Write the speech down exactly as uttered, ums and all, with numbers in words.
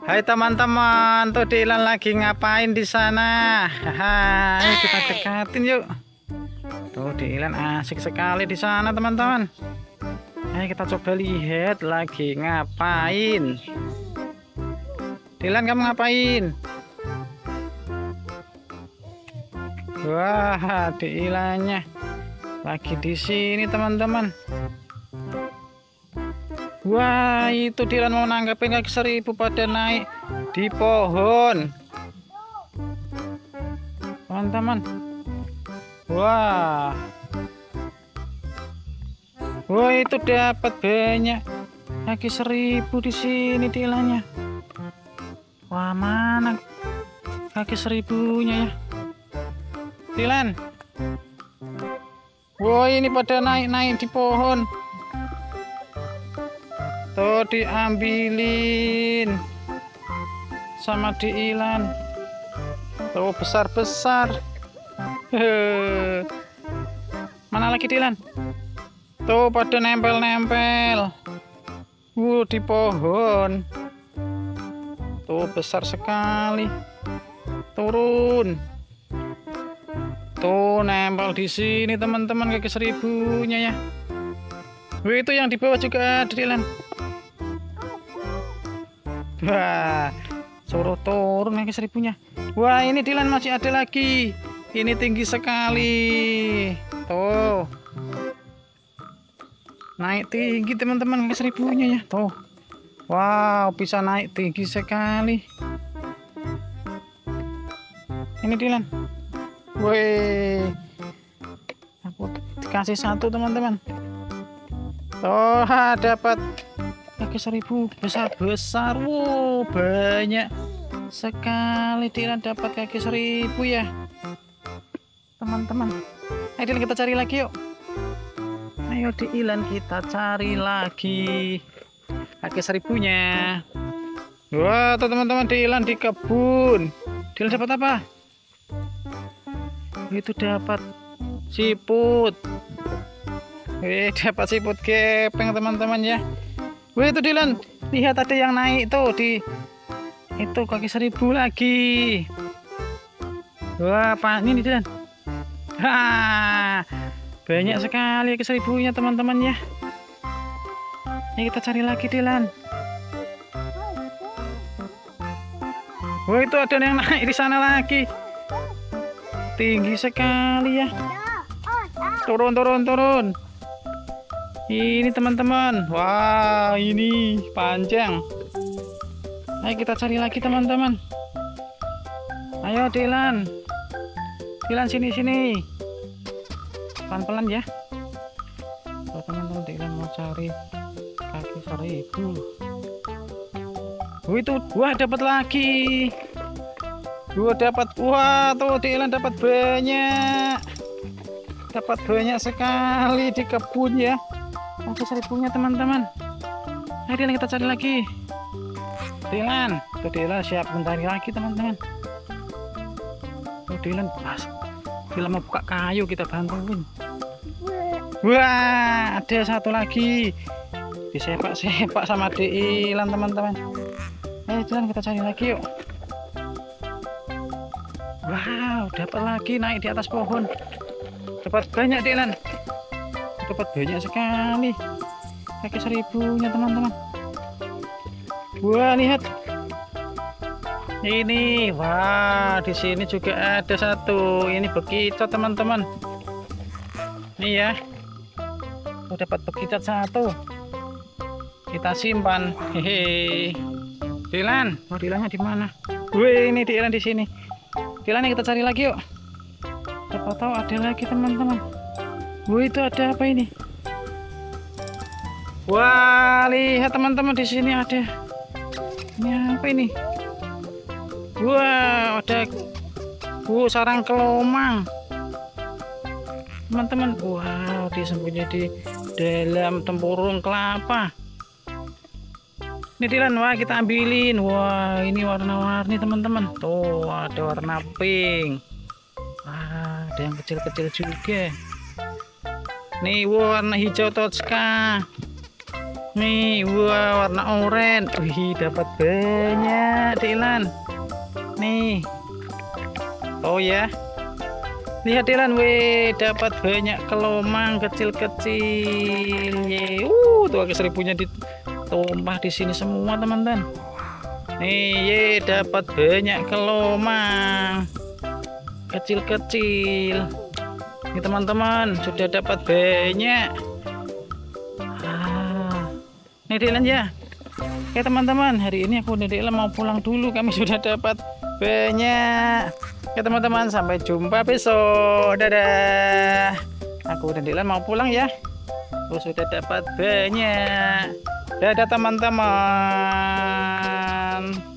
Hai teman-teman, tuh Dilan lagi ngapain di sana? Haha, ayo kita dekatin yuk. Tuh Dilan asik sekali di sana teman-teman. Ayo kita coba lihat lagi ngapain. Dilan, kamu ngapain? Wah, Dilannya lagi di sini teman-teman. Wah, itu Dilan mau nanggepin kaki seribu pada naik di pohon. Teman-teman. Wah. Wah, itu dapat banyak kaki seribu di sini Dilannya. Wah, mana kaki seribunya ya? Dilan. Wah, ini pada naik-naik di pohon. Tuh diambilin sama Dilan. Tuh besar-besar. Mana lagi Dilan? Tuh pada nempel-nempel. Wuh, di pohon. Tuh besar sekali. Turun. Tuh nempel di sini teman-teman kaki seribunya ya. Wih, itu yang di bawah juga ada Dilan. Wah, suruh turun kaki seribunya. Wah, ini Dilan masih ada lagi. Ini tinggi sekali. Tuh. Naik tinggi teman-teman kaki seribunya ya. Tuh. Wow, bisa naik tinggi sekali. Ini Dilan. Wih. Aku dikasih satu teman-teman. Oh, dapat kaki seribu besar-besar. Wow, banyak sekali Dilan dapat kaki seribu ya teman-teman. Ayo Dilan, kita cari lagi yuk. Ayo Dilan, kita cari lagi kaki seribunya. Wah, tuh teman-teman, Dilan di kebun. Dilan dapat apa? Itu dapat siput. Wih, dapat siput gepeng teman-teman ya. Wih, itu Dilan, lihat ada yang naik tuh di itu kaki seribu lagi. Wah, apa ini Dilan? Ha, banyak sekali kaki seribunya teman-teman ya. Ini kita cari lagi Dilan. Wah, itu ada yang naik di sana lagi. Tinggi sekali ya. Turun, turun, turun. Ini teman-teman. Wah, ini panjang. Ayo kita cari lagi teman-teman. Ayo Dilan. Dilan sini sini. Pelan-pelan ya. Oh, teman-teman, Dilan mau cari kaki seribu. Oh, itu wah dapat lagi. Dua dapat. Wah, tuh Dilan dapat banyak. Dapat banyak sekali di kebun ya. Kaki seribunya teman-teman. Ayo Dilan, kita cari lagi. Dilan, tuh Dilan siap mencari lagi teman-teman. Tuh Dilan pas. Dilan mau buka kayu, kita bantuin. Wah, ada satu lagi. Disepak-sepak sama Dilan teman-teman. Ayo Dilan, kita cari lagi yuk. Wow, dapat lagi naik di atas pohon. Dapat banyak Dilan. Dapat banyak sekali kaki seribunya teman-teman. Wah, lihat ini. Wah, di sini juga ada satu. Ini bekicot teman-teman. Ini ya. Oh, dapat bekicot satu. Kita simpan. Hehe. Dilan, oh Dilannya di mana? Wih, ini Dilan di sini. Dilan, kita cari lagi yuk. Siapa tahu ada lagi teman-teman. Wah, itu ada apa ini? Wah, lihat teman-teman, di sini ada. Ini apa ini? Wah, ada wow, sarang kelomang. Teman-teman, wow, disembunyi di dalam tempurung kelapa. Ini Dilan, wah kita ambilin. Wah, ini warna-warni teman-teman. Tuh, ada warna pink. Wah, ada yang kecil-kecil juga. Nih warna hijau Tosca. Nih, wah, warna oranye. Wih, dapat banyak, Dilan. Nih. Oh ya. Lihat Dilan, wih, dapat banyak kelomang kecil-kecil. Ye, uh, tuh agak seribunya ditumpah di sini semua, teman-teman. Nih, ye, dapat banyak kelomang kecil-kecil. Ini teman-teman, sudah dapat banyak. Nih Dilan ya. Oke teman-teman, hari ini aku dan Dilan mau pulang dulu. Kami sudah dapat banyak. Oke teman-teman, sampai jumpa besok. Dadah. Aku dan Dilan mau pulang ya. Aku sudah dapat banyak. Dadah teman-teman.